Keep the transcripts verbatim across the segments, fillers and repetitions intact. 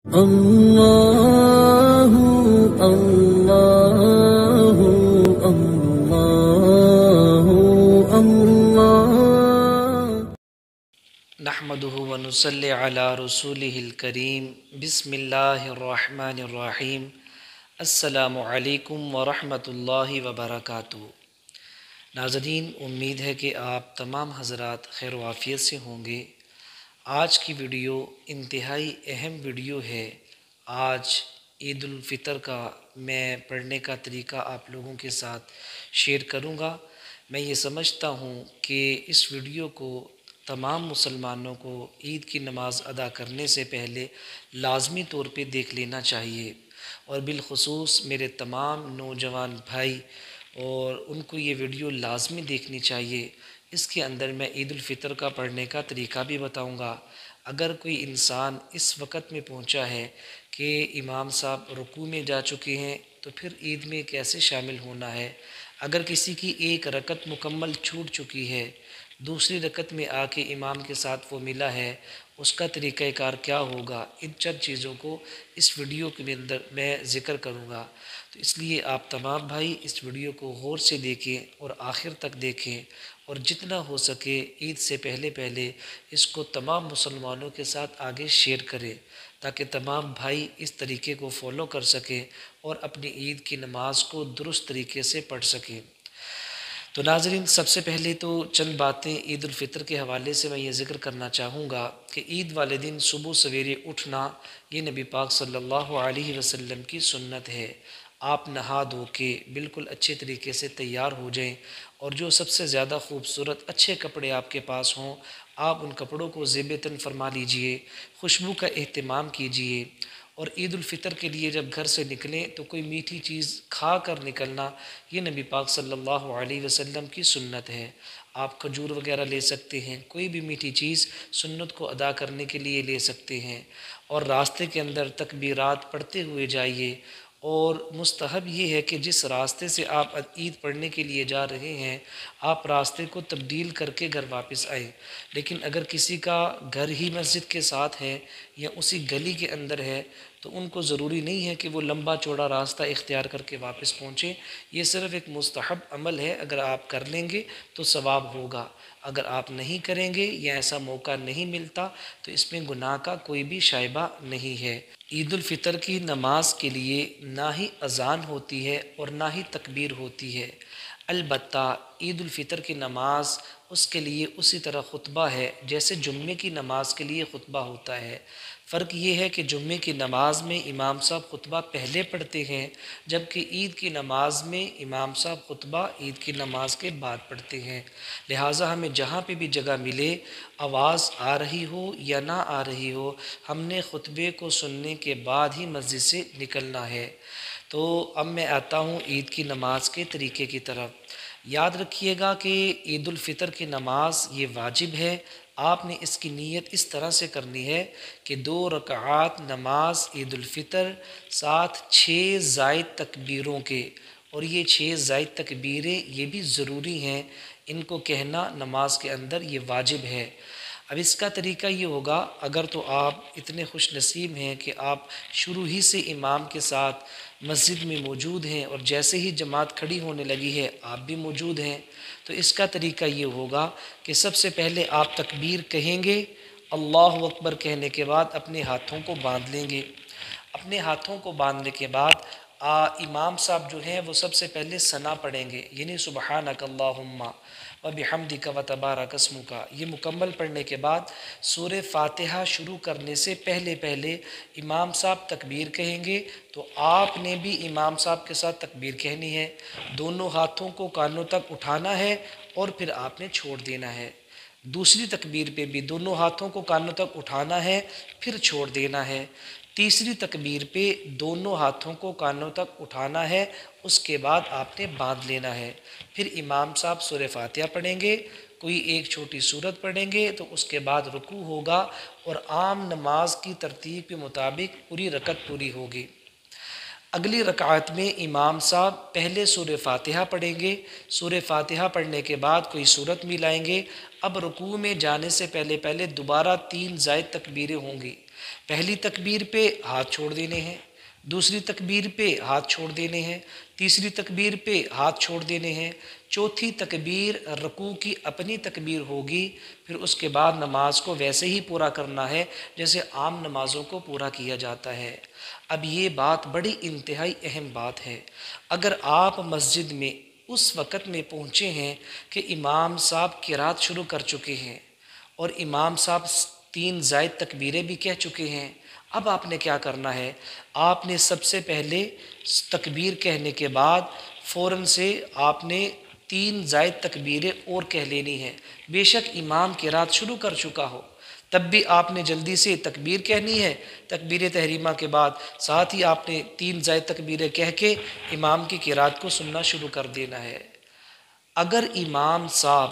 اللہ اللہ اللہ اللہ نحمدہ ونصلی علی رسولہ الکریم بسم اللہ الرحمن الرحیم السلام علیکم ورحمۃ اللہ وبرکاتہ۔ ناظرین، امید ہے کہ آپ تمام حضرات خیر و عافیت سے ہوں گے۔ آج کی ویڈیو انتہائی اہم ویڈیو ہے۔ آج عید الفطر کا میں پڑھنے کا طریقہ آپ لوگوں کے ساتھ شیئر کروں گا۔ میں یہ سمجھتا ہوں کہ اس ویڈیو کو تمام مسلمانوں کو عید کی نماز ادا کرنے سے پہلے لازمی طور پہ دیکھ لینا چاہیے، اور بالخصوص میرے تمام نوجوان بھائی اور ان کو یہ ویڈیو لازمی دیکھنی چاہیے۔ اس کے اندر میں عید الفطر کا پڑھنے کا طریقہ بھی بتاؤں گا۔ اگر کوئی انسان اس وقت میں پہنچا ہے کہ امام صاحب رکوع میں جا چکے ہیں تو پھر عید میں کیسے شامل ہونا ہے، اگر کسی کی ایک رکعت مکمل چھوٹ چکی ہے، دوسری رکعت میں آ کے امام کے ساتھ وہ ملا ہے، اس کا طریقہ کار کیا ہوگا، ان چند چیزوں کو اس ویڈیو کے اندر میں ذکر کروں گا۔ تو اس لیے آپ تمام بھائی اس ویڈیو کو غور سے دیکھیں اور آخر تک دیکھیں، اور جتنا ہو سکے عید سے پہلے پہلے اس کو تمام مسلمانوں کے ساتھ آگے شیئر کریں، تاکہ تمام بھائی اس طریقے کو فالو کر سکیں اور اپنی عید کی نماز کو درست طریقے سے پڑھ سکیں۔ تو ناظرین، سب سے پہلے تو چند باتیں عید الفطر کے حوالے سے میں یہ ذکر کرنا چاہوں گا کہ عید والے دن صبح سویرے اٹھنا یہ نبی پاک صلی اللہ علیہ وسلم کی سنت ہے۔ آپ نہا دھو کے بالکل اچھے طریقے سے تیار ہو جائیں، اور جو سب سے زیادہ خوبصورت اچھے کپڑے آپ کے پاس ہوں آپ ان کپڑوں کو زیب تن فرما لیجئے، خوشبو کا اہتمام کیجئے، اور عید الفطر کے لیے جب گھر سے نکلیں تو کوئی میٹھی چیز کھا کر نکلنا یہ نبی پاک صلی اللہ علیہ وسلم کی سنت ہے۔ آپ کھجور وغیرہ لے سکتے ہیں، کوئی بھی میٹھی چیز سنت کو ادا کرنے کے لیے لے سکتے ہیں، اور راستے کے اندر تکبیرات پڑھتے ہوئے جائیے۔ اور مستحب یہ ہے کہ جس راستے سے آپ عید پڑھنے کے لیے جا رہے ہیں آپ راستے کو تبدیل کر کے گھر واپس آئیں، لیکن اگر کسی کا گھر ہی مسجد کے ساتھ ہے یا اسی گلی کے اندر ہے تو ان کو ضروری نہیں ہے کہ وہ لمبا چوڑا راستہ اختیار کر کے واپس پہنچے۔ یہ صرف ایک مستحب عمل ہے، اگر آپ کر لیں گے تو ثواب ہوگا، اگر آپ نہیں کریں گے یا ایسا موقع نہیں ملتا تو اس میں گناہ کا کوئی بھی شائبہ نہیں ہے۔ عید الفطر کی نماز کے لیے نہ ہی اذان ہوتی ہے اور نہ ہی تکبیر ہوتی ہے، البتہ عید الفطر کی نماز اس کے لیے اسی طرح خطبہ ہے جیسے جمعے کی نماز کے لیے خطبہ ہوتا ہے۔ فرق یہ ہے کہ جمعے کی نماز میں امام صاحب خطبہ پہلے پڑھتے ہیں، جبکہ عید کی نماز میں امام صاحب خطبہ عید کی نماز کے بعد پڑھتے ہیں۔ لہٰذا ہمیں جہاں پہ بھی جگہ ملے، آواز آ رہی ہو یا نہ آ رہی ہو، ہم نے خطبے کو سننے کے بعد ہی مسجد سے نکلنا ہے۔ تو اب میں آتا ہوں عید کی نماز کے طریقے کی طرف۔ یاد رکھیے گا کہ عید الفطر کی نماز یہ واجب ہے۔ آپ نے اس کی نیت اس طرح سے کرنی ہے کہ دو رکعات نماز عید الفطر ساتھ چھ زائد تکبیروں کے، اور یہ چھ زائد تکبیریں یہ بھی ضروری ہیں، ان کو کہنا نماز کے اندر یہ واجب ہے۔ اب اس کا طریقہ یہ ہوگا، اگر تو آپ اتنے خوش نصیب ہیں کہ آپ شروع ہی سے امام کے ساتھ مسجد میں موجود ہیں اور جیسے ہی جماعت کھڑی ہونے لگی ہے آپ بھی موجود ہیں، تو اس کا طریقہ یہ ہوگا کہ سب سے پہلے آپ تکبیر کہیں گے، اللہ اکبر کہنے کے بعد اپنے ہاتھوں کو باندھ لیں گے۔ اپنے ہاتھوں کو باندھنے کے بعد آ امام صاحب جو ہیں وہ سب سے پہلے ثنا پڑھیں گے، یعنی سبحانک اللہم وبحمدک وتبارک اسمک۔ یہ مکمل پڑھنے کے بعد سورہ فاتحہ شروع کرنے سے پہلے پہلے امام صاحب تکبیر کہیں گے، تو آپ نے بھی امام صاحب کے ساتھ تکبیر کہنی ہے، دونوں ہاتھوں کو کانوں تک اٹھانا ہے اور پھر آپ نے چھوڑ دینا ہے۔ دوسری تکبیر پہ بھی دونوں ہاتھوں کو کانوں تک اٹھانا ہے پھر چھوڑ دینا ہے۔ تیسری تکبیر پہ دونوں ہاتھوں کو کانوں تک اٹھانا ہے، اس کے بعد آپ نے باندھ لینا ہے۔ پھر امام صاحب سورہ فاتحہ پڑھیں گے، کوئی ایک چھوٹی سورت پڑھیں گے، تو اس کے بعد رکوع ہوگا اور عام نماز کی ترتیب کے مطابق پوری رکعت پوری ہوگی۔ اگلی رکعت میں امام صاحب پہلے سورہ فاتحہ پڑھیں گے، سورہ فاتحہ پڑھنے کے بعد کوئی سورت ملائیں گے۔ اب رکوع میں جانے سے پہلے پہلے دوبارہ تین زائد تکبیریں ہوں گی، پہلی تکبیر پہ ہاتھ چھوڑ دینے ہیں، دوسری تکبیر پہ ہاتھ چھوڑ دینے ہیں، تیسری تکبیر پہ ہاتھ چھوڑ دینے ہیں، چوتھی تکبیر رکوع کی اپنی تکبیر ہوگی، پھر اس کے بعد نماز کو ویسے ہی پورا کرنا ہے جیسے عام نمازوں کو پورا کیا جاتا ہے۔ اب یہ بات بڑی انتہائی اہم بات ہے۔ اگر آپ مسجد میں اس وقت میں پہنچے ہیں کہ امام صاحب قرات شروع کر چکے ہیں اور امام صاحب تین زائد تکبیریں بھی کہہ چکے ہیں، اب آپ نے کیا کرنا ہے؟ آپ نے سب سے پہلے تکبیر کہنے کے بعد فوراً سے آپ نے تین زائد تکبیریں اور کہہ لینی ہیں، بے شک امام قرات شروع کر چکا ہو، تب بھی آپ نے جلدی سے تکبیر کہنی ہے۔ تکبیر تحریمہ کے بعد ساتھ ہی آپ نے تین زائد تکبیریں کہہ کے امام کی قرات کو سننا شروع کر دینا ہے۔ اگر امام صاحب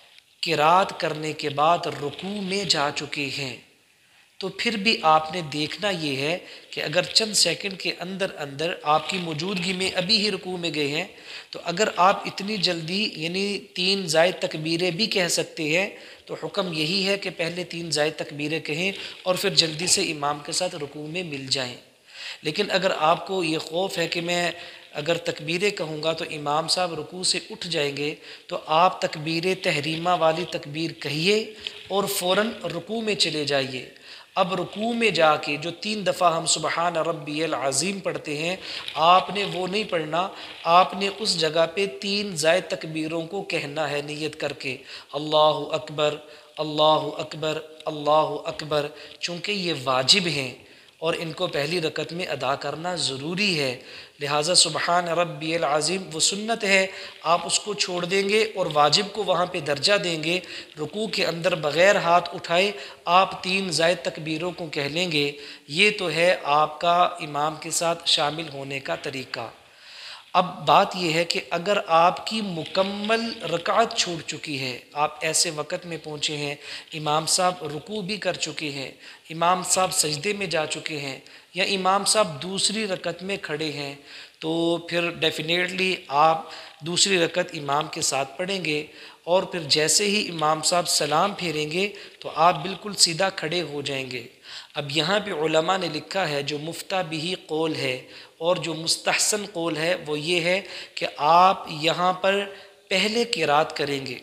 قرات کرنے کے بعد رکوع میں جا چکے ہیں تو پھر بھی آپ نے دیکھنا یہ ہے کہ اگر چند سیکنڈ کے اندر اندر آپ کی موجودگی میں ابھی ہی رکوع میں گئے ہیں تو اگر آپ اتنی جلدی یعنی تین زائد تکبیریں بھی کہہ سکتے ہیں تو حکم یہی ہے کہ پہلے تین زائد تکبیریں کہیں اور پھر جلدی سے امام کے ساتھ رکوع میں مل جائیں۔ لیکن اگر آپ کو یہ خوف ہے کہ میں اگر تکبیریں کہوں گا تو امام صاحب رکوع سے اٹھ جائیں گے، تو آپ تکبیر تحریمہ والی تکبیر کہیے اور فوراً رکوع میں چلے جائیے۔ اب رکوع میں جا کے جو تین دفعہ ہم سبحان ربی العظیم پڑھتے ہیں، آپ نے وہ نہیں پڑھنا، آپ نے اس جگہ پہ تین زائد تکبیروں کو کہنا ہے نیت کر کے، اللہ اکبر اللہ اکبر اللہ اکبر، چونکہ یہ واجب ہیں اور ان کو پہلی رکعت میں ادا کرنا ضروری ہے، لہٰذا سبحان ربی العظیم وہ سنت ہے، آپ اس کو چھوڑ دیں گے اور واجب کو وہاں پہ درجہ دیں گے، رکوع کے اندر بغیر ہاتھ اٹھائے آپ تین زائد تکبیروں کو کہہ لیں گے۔ یہ تو ہے آپ کا امام کے ساتھ شامل ہونے کا طریقہ۔ اب بات یہ ہے کہ اگر آپ کی مکمل رکعت چھوٹ چکی ہے، آپ ایسے وقت میں پہنچے ہیں امام صاحب رکوع بھی کر چکے ہیں، امام صاحب سجدے میں جا چکے ہیں، یا امام صاحب دوسری رکعت میں کھڑے ہیں، تو پھر ڈیفینیٹلی آپ دوسری رکعت امام کے ساتھ پڑھیں گے، اور پھر جیسے ہی امام صاحب سلام پھیریں گے تو آپ بالکل سیدھا کھڑے ہو جائیں گے۔ اب یہاں پہ علماء نے لکھا ہے جو مفتہ بھی قول ہے اور جو مستحسن قول ہے وہ یہ ہے کہ آپ یہاں پر پہلے قرات کریں گے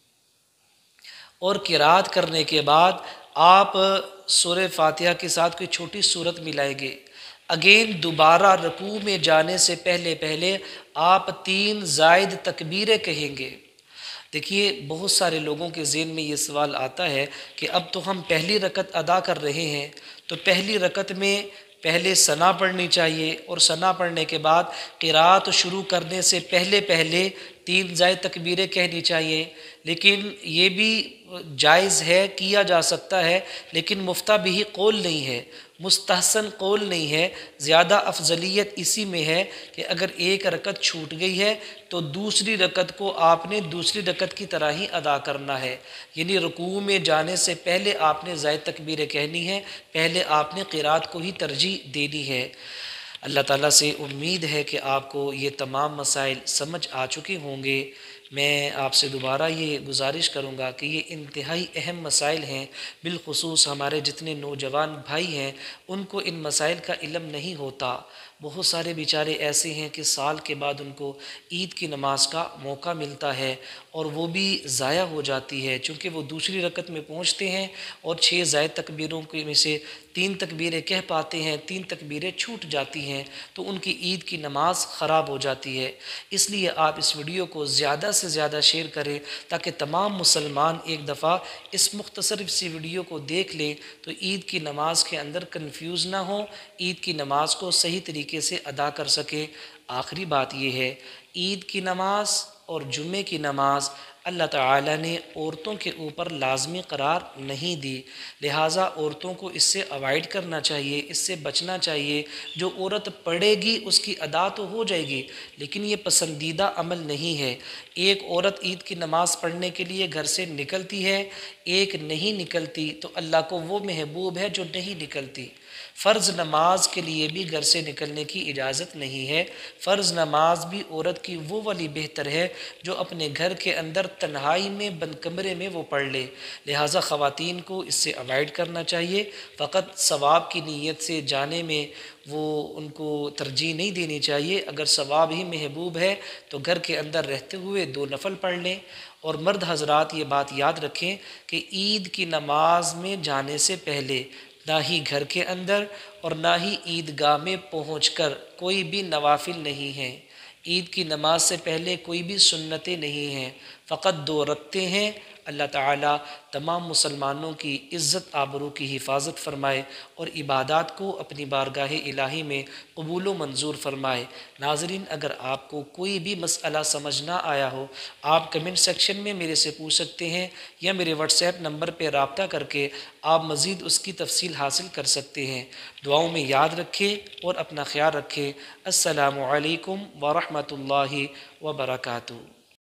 اور قرات کرنے کے بعد آپ سورہ فاتحہ کے ساتھ کوئی چھوٹی سورت ملائیں گے، اگین دوبارہ رکوع میں جانے سے پہلے پہلے آپ تین زائد تکبیریں کہیں گے۔ دیکھیے بہت سارے لوگوں کے ذہن میں یہ سوال آتا ہے کہ اب تو ہم پہلی رکعت ادا کر رہے ہیں تو پہلی رکعت میں پہلے ثنا پڑھنی چاہیے اور ثنا پڑھنے کے بعد قرات شروع کرنے سے پہلے پہلے تین زائد تکبیریں کہنی چاہیے، لیکن یہ بھی جائز ہے، کیا جا سکتا ہے، لیکن مفتہ بھی قول نہیں ہے، مستحسن قول نہیں ہے۔ زیادہ افضلیت اسی میں ہے کہ اگر ایک رکعت چھوٹ گئی ہے تو دوسری رکعت کو آپ نے دوسری رکعت کی طرح ہی ادا کرنا ہے، یعنی رکوع میں جانے سے پہلے آپ نے زائد تکبیریں کہنی ہیں، پہلے آپ نے قرات کو ہی ترجیح دینی ہے۔ اللہ تعالیٰ سے امید ہے کہ آپ کو یہ تمام مسائل سمجھ آ چکے ہوں گے۔ میں آپ سے دوبارہ یہ گزارش کروں گا کہ یہ انتہائی اہم مسائل ہیں، بالخصوص ہمارے جتنے نوجوان بھائی ہیں ان کو ان مسائل کا علم نہیں ہوتا۔ بہت سارے بیچارے ایسے ہیں کہ سال کے بعد ان کو عید کی نماز کا موقع ملتا ہے اور وہ بھی ضائع ہو جاتی ہے، چونکہ وہ دوسری رکعت میں پہنچتے ہیں اور چھ زائد تکبیروں کے میں سے تین تکبیریں کہہ پاتے ہیں، تین تکبیریں چھوٹ جاتی ہیں تو ان کی عید کی نماز خراب ہو جاتی ہے۔ اس لیے آپ اس ویڈیو کو زیادہ سے زیادہ شیئر کریں تاکہ تمام مسلمان ایک دفعہ اس مختصر سی ویڈیو کو دیکھ لیں تو عید کی نماز کے اندر کنفیوز نہ ہوں، عید کی نماز کو صحیح طریقے سے ادا کر سکیں۔ آخری بات یہ ہے، عید کی نماز اور جمعے کی نماز اللہ تعالیٰ نے عورتوں کے اوپر لازمی قرار نہیں دی، لہٰذا عورتوں کو اس سے اوائڈ کرنا چاہیے، اس سے بچنا چاہیے۔ جو عورت پڑھے گی اس کی ادا تو ہو جائے گی، لیکن یہ پسندیدہ عمل نہیں ہے۔ ایک عورت عید کی نماز پڑھنے کے لیے گھر سے نکلتی ہے، ایک نہیں نکلتی، تو اللہ کو وہ محبوب ہے جو نہیں نکلتی۔ فرض نماز کے لیے بھی گھر سے نکلنے کی اجازت نہیں ہے۔ فرض نماز بھی عورت کی وہ والی بہتر ہے جو اپنے گھر کے اندر تنہائی میں بند کمرے میں وہ پڑھ لے، لہٰذا خواتین کو اس سے اوائڈ کرنا چاہیے۔ فقط ثواب کی نیت سے جانے میں وہ ان کو ترجیح نہیں دینی چاہیے۔ اگر ثواب ہی محبوب ہے تو گھر کے اندر رہتے ہوئے دو نفل پڑھ لیں۔ اور مرد حضرات یہ بات یاد رکھیں کہ عید کی نماز میں جانے سے پہلے نہ ہی گھر کے اندر اور نہ ہی عیدگاہ میں پہنچ کر کوئی بھی نوافل نہیں ہیں۔ عید کی نماز سے پہلے کوئی بھی سنتیں نہیں ہیں، فقط دو رکعتیں ہیں۔ اللہ تعالیٰ تمام مسلمانوں کی عزت آبرو کی حفاظت فرمائے اور عبادات کو اپنی بارگاہ الہی میں قبول و منظور فرمائے۔ ناظرین، اگر آپ کو کوئی بھی مسئلہ سمجھ نہ آیا ہو، آپ کمنٹ سیکشن میں میرے سے پوچھ سکتے ہیں یا میرے واٹس ایپ نمبر پہ رابطہ کر کے آپ مزید اس کی تفصیل حاصل کر سکتے ہیں۔ دعاؤں میں یاد رکھیں اور اپنا خیال رکھیں۔ السلام علیکم ورحمۃ اللہ وبرکاتہ۔